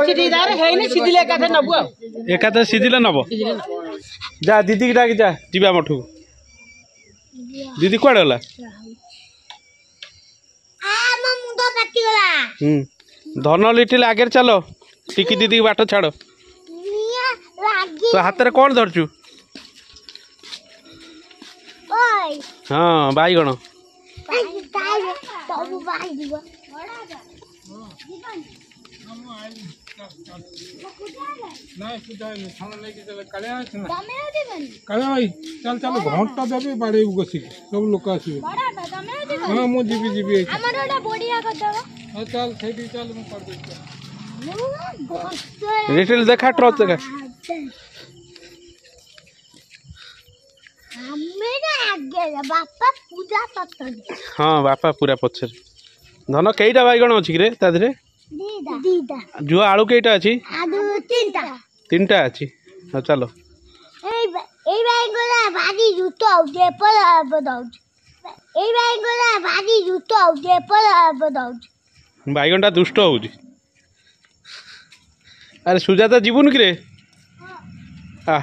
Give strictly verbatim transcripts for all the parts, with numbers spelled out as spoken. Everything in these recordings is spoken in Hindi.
एकाथे सीझिले नब जा दीदी डाक जा जीवा मठू दीदी कुआडे गला धन लिटिल आगे चलो टिकी दीदी बाट छाड़ तो हाथ में कौन धरचु हाँ बाईगण चल चल घंटा देवी बाड़े बसिक सब लोक आसवे हाँ मुझे जीवी जीवी चल चल लिटिल देखा ट्रच देखा हाँ बापा पूरा पछर धन कईटा बैगण अच्छी रे ताधरे जुआ आलू कईटा अच्छी तीन टा अच्छी हाँ चलो बैगण टा दुष्ट हो अरे सुजाता जीवन कि रे आ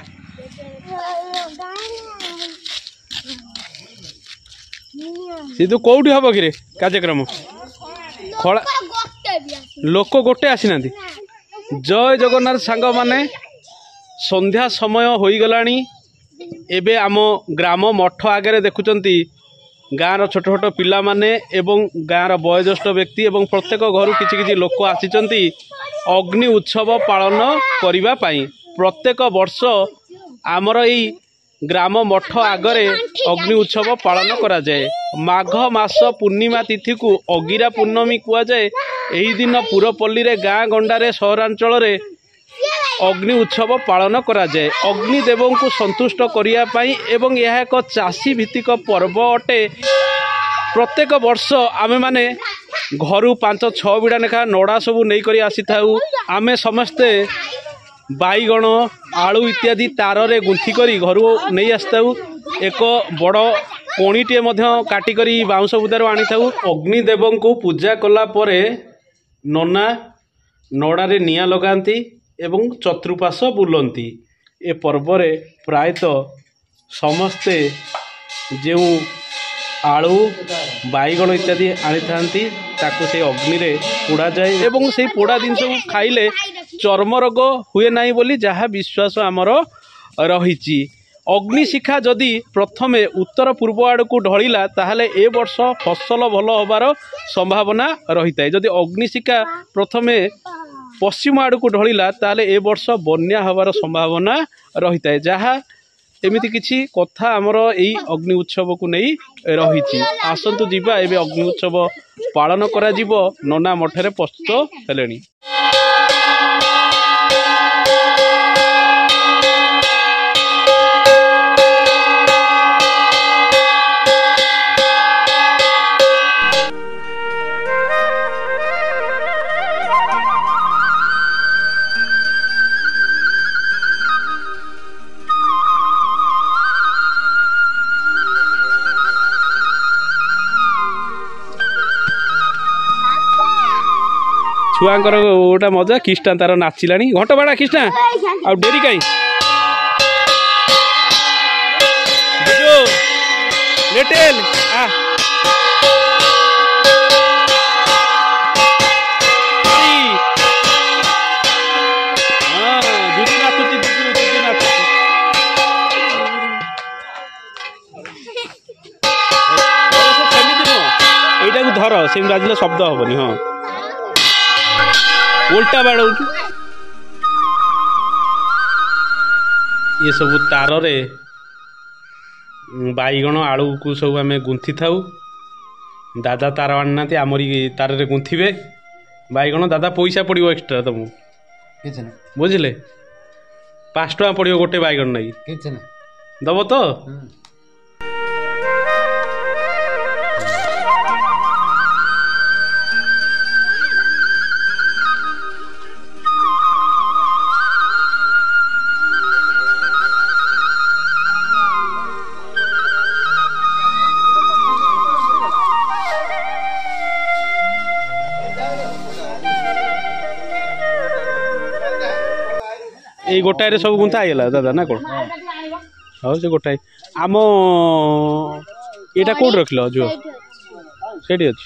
सी तू कौटी हम कि कार्यक्रम खड़ा लोक गोटे आसी ना जय जगन्नाथ सांग माने संध्या समय हो गलानी एबे आम ग्राम मठ आगे देखुचंती गाँव छोट छोट पिला माने एवं गाँव वयोज्येष्ठ व्यक्ति एवं प्रत्येक घर किछि किछि लोक आसीचंती अग्नि उत्सव पालन करिबा पाई प्रत्येक वर्ष आमर यही ग्राम मठ आगरे अग्नि उत्सव पालन करा जाए माघ मास पूर्णिमा तिथि को अगिरा पूर्णमी कुआ जाए एही दिन पुरपल्ली रे गाँ गंडारे सहरांचल रे अग्नि उत्सव पालन करा जाए अग्निदेव को संतुष्ट करिया पाई एवं यह एक चाषी भित्तिक पर्व अटे प्रत्येक वर्ष आमे माने घरु पांच छह बिड़ा लेखा नड़ा सबू नहीं करी आसी थाउ आमे समस्ते बाईगण आलू इत्यादि तार रे गुंथी करी घरु नहीं आसताउ एक बड़ कोणीटे मध्य काटी करी बाउंस बुदार आनी थाउ अग्निदेव को पूजा कला परे नना नड़ा रे निया लगाती एवं चतुर्पाश बुलंती ए पर्व रे प्रायतः समस्ते जो आलू बाईगण इत्यादि आनी थांती ताको से अग्नि रे पोड़ा जाए एवं से पोड़ा जिनस खाइले चर्म रोग हुए नहीं बोली जहाँ विश्वास आमर रही अग्निशिखा जदि प्रथमे उत्तर पूर्व आड़ को ढलिला ताहले ए वर्ष फसल भल होबार संभावना रही है जदि अग्निशिखा प्रथमे पश्चिम आड़ को ढलिला ताहले ए वर्ष बन्या होबार संभावना रही है जहाँ एमिति किछि कथा आमर एई अग्नि उत्सव को नहीं रही आसतु जीवा एबे अग्नि उत्सव पालन करा जीवो नना मठरे प्रस्तुत हेलेनी छुआंकर गोटा मजा किष्टा तार नाचिला घंट बाड़ा किष्टा आ डेरी कहीं लेटेल आ एटा धर से बाजिले शब्द हेनी हाँ उल्टा बाड़ू ये सब तार रे बाईगण आलू को सब आम गुंथी थाऊ दादा तार आना आमरी तार रे गुंथिबे बाईगण दादा पैसा पड़ो एक्सट्रा तुमको बुझे पाँच टका पड़ो गोटे बाईगण नहीं दब तो ये गोटाए सब गुंथा आईगला दादा ना कौन हाँ से गोटाए आम यहाँ कौट रख लो जो से अच्छी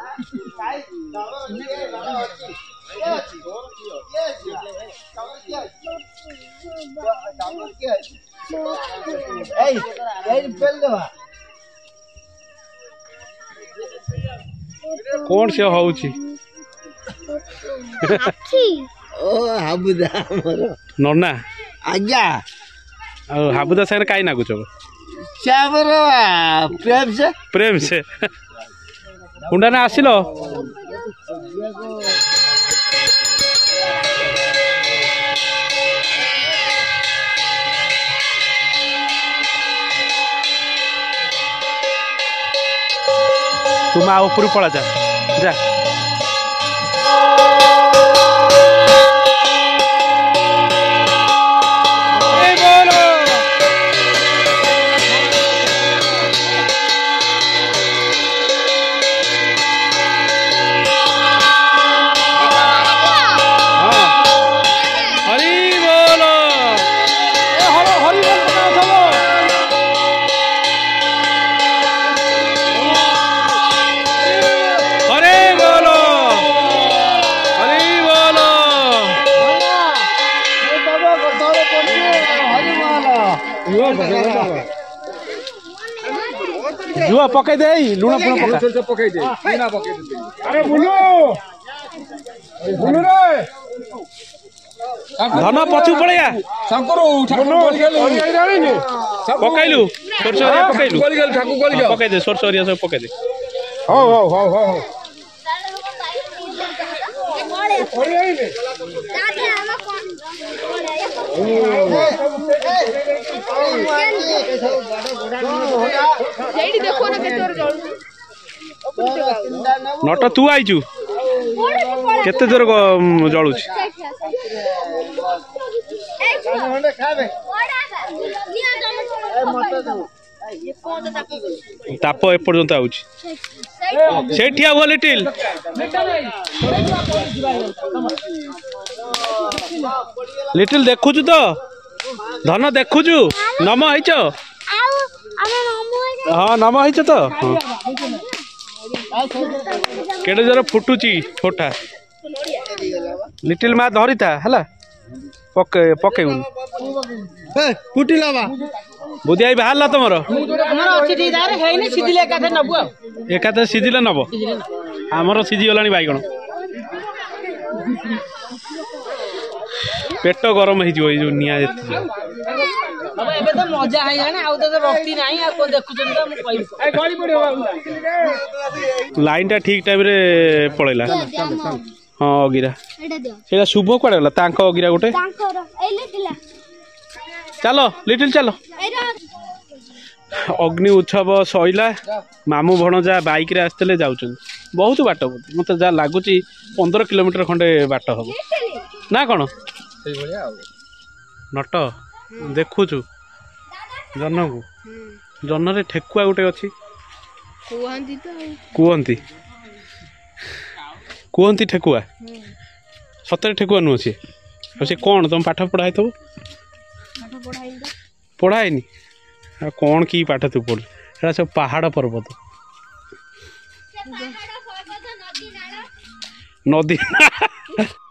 कौन से हूँ नना आज्ञा हाबुदा सागर कहीं नागुच प्रेम से प्रेम से हुंडा ना आसिल तुम आ ऊपर पड़ा जा जा जुआ पकई दे लुण पुण पका पकई दे लुणा पकई दे अरे बुलू बुलू रे धन पछु पड़िया शंकर ठाकुर गली गली पकईलु सोरसोरिया पकईलु गली गली ठाकुर गली जाओ पकई दे सोरसोरिया सब पकई दे हो हो हो हो ओरे आइले दादी हम जेडी देखो ना केतोर जळू नट तू आइचु केते जोर जळु ताप एपर्यंत आउची से ठिया हुआ लिटिल लिटिल देखुचु तो धन देखुचु नम हैच हाँ नम हैच तो केडे जोर फुटुची फोटा लिटिल मा धरी था हला पके पके फुटिला बा बुदिया बाहरला तुमर हमर अछि दीदार हेइने सिदिले एकाथे नबु एकाथे सिदिले नब हमर सिदी गलानी बाइगण पेट गरम हो जो निया अब एबे तो मजा है ना आउ तो भक्ति नाही आ को देखुचन त म कहि ए गली पड़ियो लाइन टा ठीक टाइम रे पळैला हां अगिरा सेटा शुभ कोडे गला तांको अगिरा गोटे तांको एले दिला चलो लिटिल चलो अग्नि उत्सव सैला मामू भणजा बाइक रे आस्ते जाऊँ बहुत बाट मत जहाँ लगुच पंद्रह किलोमीटर खंडे बाट हम ना कौन नट देखुचु जन को जन रे ठेकुआ गोटे अच्छी कहती कहती ठेकुआ सतरे ठेकुआ नुह सी सी कौन तुम पाठ पढ़ाई थो पढ़ाएनि कौन की पाठ तू पढ़ सब पहाड़ पर्वत नदी